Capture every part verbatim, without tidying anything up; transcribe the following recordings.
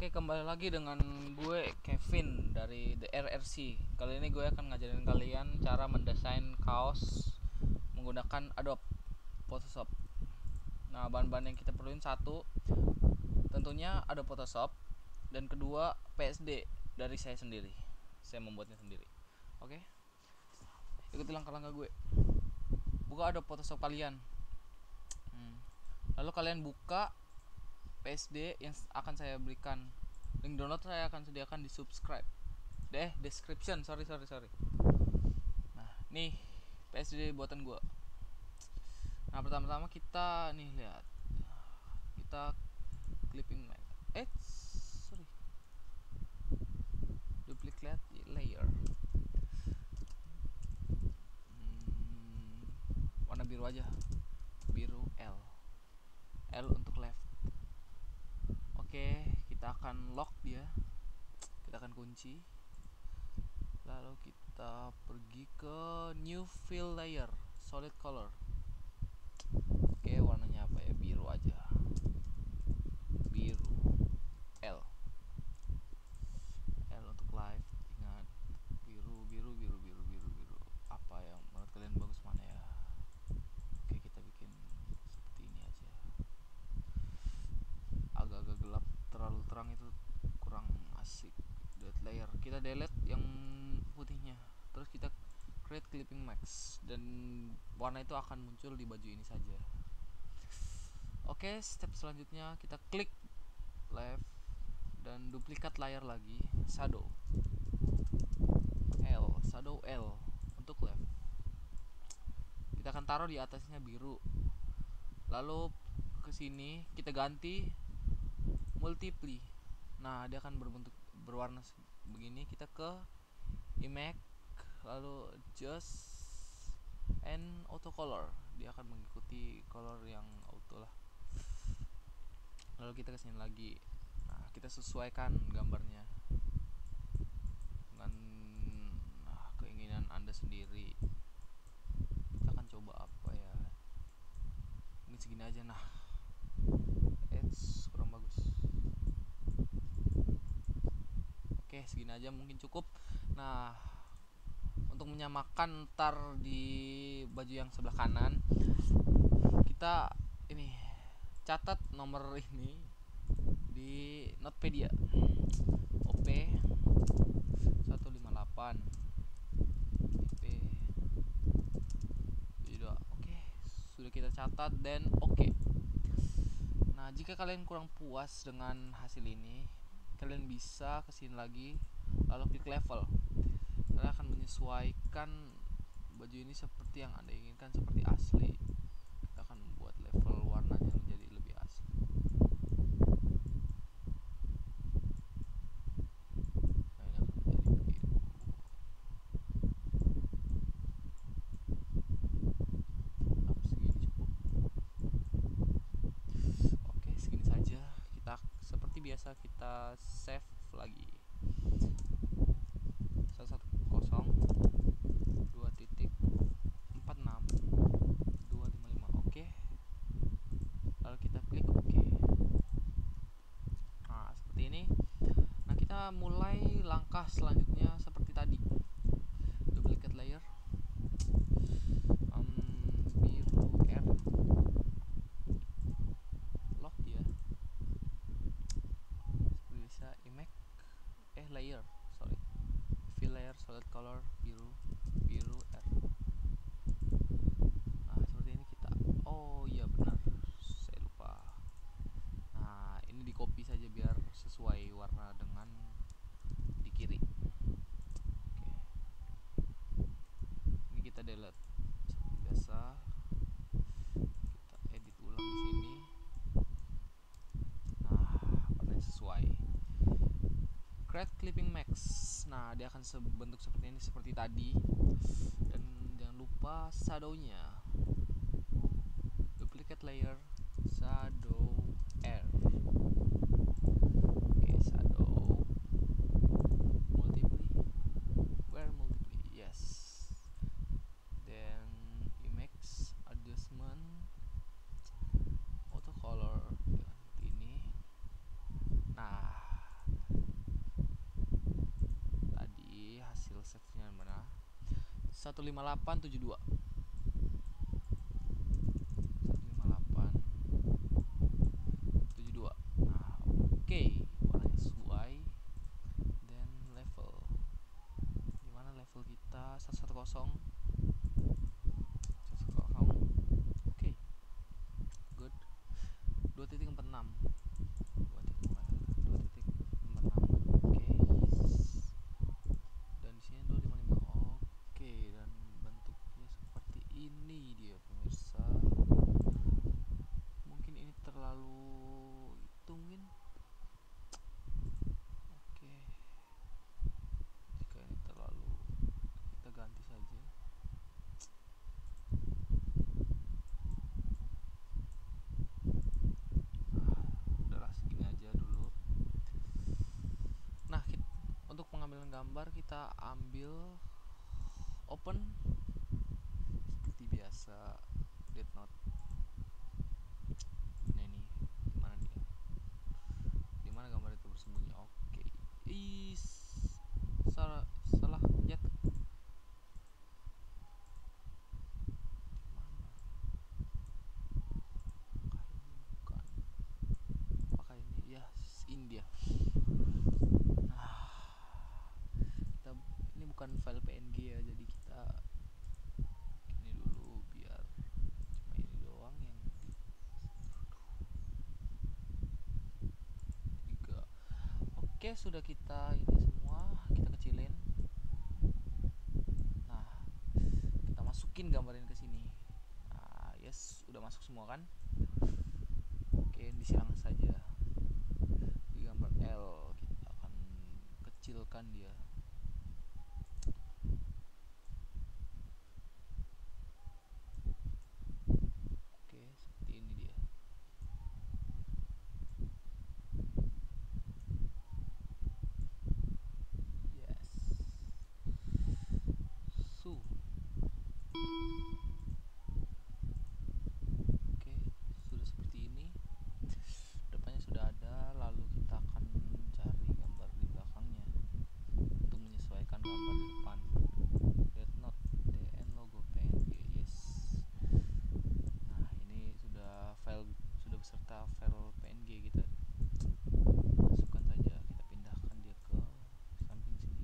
Oke, kembali lagi dengan gue Kevin dari The R R C. Kali ini gue akan ngajarin kalian cara mendesain kaos menggunakan Adobe Photoshop. Nah, bahan-bahan yang kita perluin satu, tentunya Adobe Photoshop, dan kedua P S D dari saya sendiri. Saya membuatnya sendiri. Oke, ikuti langkah-langkah gue. Buka Adobe Photoshop kalian. Hmm. Lalu kalian buka P S D yang akan saya berikan. Link download saya akan sediakan di subscribe deh description sorry sorry sorry Nah, nih P S D buatan gua. Nah, pertama-tama kita nih lihat, kita clipping max eh sorry duplicate layer. hmm, warna biru aja, biru L L untuk left. Oke, kita akan lock dia, kita akan kunci, lalu kita pergi ke new fill layer, solid color. Oke, warnanya apa ya, biru aja, biru L L untuk live. Ingat, biru biru biru biru biru biru apa yang menurut kalian bagus, mana ya? Oke, kita bikin seperti ini aja, agak-agak gelap, terlalu terang itu kurang asik. Delete layer, kita delete yang putihnya, terus kita create clipping max, dan warna itu akan muncul di baju ini saja. Oke, step selanjutnya kita klik left dan duplikat layer lagi, shadow L, shadow L untuk left. Kita akan taruh di atasnya biru. Lalu ke sini kita ganti multiply. Nah, dia akan berbentuk berwarna begini. Kita ke image, lalu adjust and auto color. Dia akan mengikuti color yang auto lah. Lalu kita kesini lagi. Nah, kita sesuaikan gambarnya dengan nah, keinginan Anda sendiri. Kita akan coba apa ya, mungkin segini aja. Nah, it's kurang bagus. Oke, segini aja mungkin cukup. Nah, untuk menyamakan ntar di baju yang sebelah kanan, kita ini catat nomor ini di Notepadia. O P seratus lima puluh delapan I P tujuh dua. Oke, sudah kita catat dan oke. Nah, jika kalian kurang puas dengan hasil ini, kalian bisa kesini lagi, lalu klik level. Kalian akan menyesuaikan baju ini seperti yang Anda inginkan, seperti asli. Kita akan membuat level warnanya menjadi lebih asli. Nah, ini akan menjadi biru. Apa segini cukup? Oke, segini saja. Kita seperti biasa kita save lagi. satu kosong dua titik empat enam dua lima lima. Oke, lalu kita klik oke. Nah, seperti ini. Nah, kita mulai langkah selanjutnya seperti tadi. Duplicate layer, um, biru R, lock dia seperti bisa. Image eh layer sorry fill layer, solid color, biru biru R. Nah, seperti ini kita. Oh iya, benar, saya lupa. Nah, ini di copy saja biar sesuai warna dengan di kiri. Oke, ini kita delete seperti biasa. Kita edit ulang di sini. Nah, warnanya sesuai. Create clipping max. Nah, dia akan bentuk seperti ini, seperti tadi. Dan jangan lupa shadownya, duplicate layer, shadow R. Oke, shadow multiply, where multiply, yes. Then image adjustment, auto color seperti ini. Nah, setnya mana? satu lima delapan tujuh dua. satu lima delapan tujuh dua. Nah, oke, okay. Warnanya sesuai. Dan level. Gimana level kita? seratus sepuluh. seratus sepuluh. Oke. Okay. Good. dua titik empat enam. dua titik empat enam. Oke. Okay. Dan di sini dua lima lima. Oke, okay. Dan bentuknya seperti ini dia, pemirsa. Mungkin ini terlalu hitungin. Oke. Okay. Jika ini terlalu, kita ganti saja. Untuk pengambilan gambar kita ambil open seperti biasa Death Note. Nah ini gimana dia? Dimana gambar itu bersembunyi? Oke, is salah salah lihat. Mana? Apakah ini bukan? Apakah ini? Ya, India. Bukan file P N G ya, jadi kita ini dulu biar cuma ini doang yang tiga. Oke, sudah kita ini semua kita kecilin. Nah, kita masukin gambarin ke sini. Nah, yes, udah masuk semua kan? Oke, disilang saja di gambar L, kita akan kecilkan dia. Serta file P N G kita masukkan saja, kita pindahkan dia ke samping sini.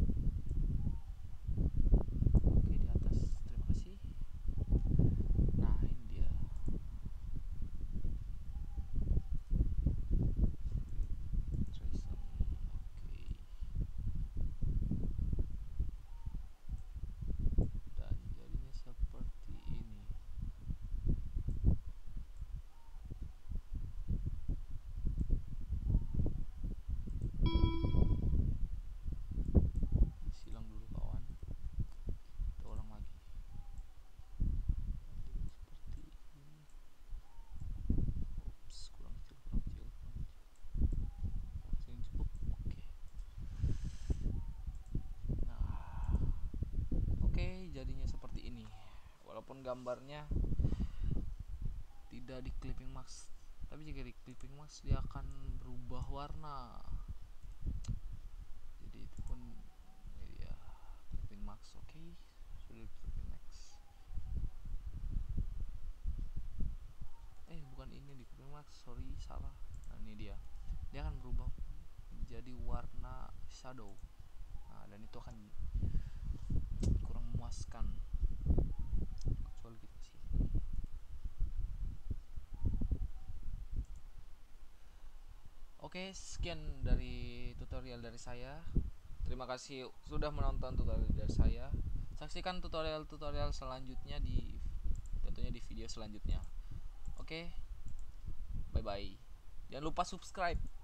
Oke, di atas, terima kasih. Nah, ini dia. Tracing, oke. Dan jadinya seperti ini. Jadinya seperti ini, walaupun gambarnya tidak di clipping mask, tapi jika di clipping mask dia akan berubah warna. Jadi itu pun ini dia clipping mask. Oke, okay. Sudah di clipping mask. Eh bukan ini di clipping mask, sorry salah. Nah ini dia, dia akan berubah menjadi warna shadow. Nah dan itu akan kurang memuaskan kecuali kita sini. Oke, sekian dari tutorial dari saya. Terima kasih sudah menonton tutorial dari saya. Saksikan tutorial-tutorial selanjutnya di tentunya di video selanjutnya. Oke, bye bye. Jangan lupa subscribe.